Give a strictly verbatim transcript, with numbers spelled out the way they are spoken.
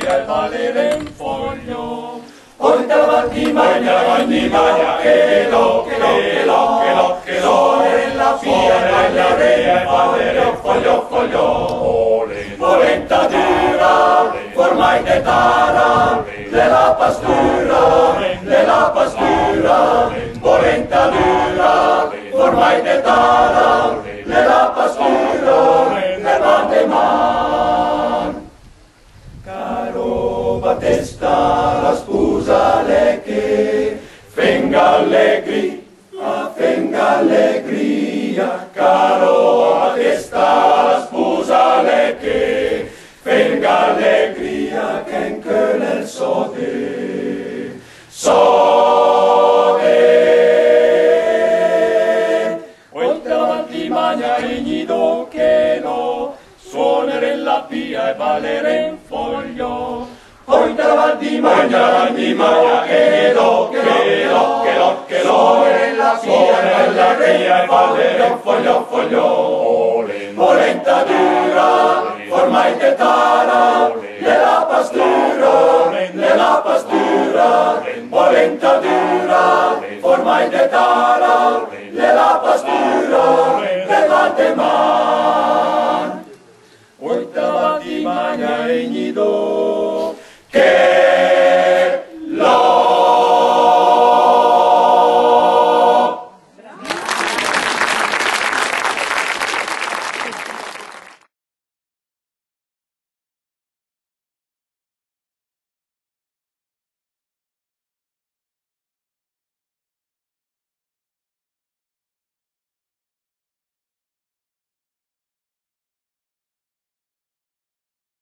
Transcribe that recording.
pia e valere in foglio. Poi davanti magna, davanti magna, che lo, che lo, che lo, che lo, che lo, nella pia e valere in foglio, foglio, foglio. Polenta dura, formai de tara, nella pastura, nella pastura. Polenta dura, formai de tara, nella pastura, nella de man. Caro Battista, la sposa le che venga allegri, a venga allegria. Caro Battista, la sposa le che venga allegria, che in che nel sode, sode. Poi davanti magna e nido che lo suonere la pia e valere in foglio. Poi davanti magna, davanti magna, che lo, che lo, che lo, che lo, e la pia e la pia e valere in foglio, foglio. Polenta dura, formai de tara, nella pastura, nella pastura. Polenta dura, formai de tara, nella pastura, nella de man. Poi davanti magna e nido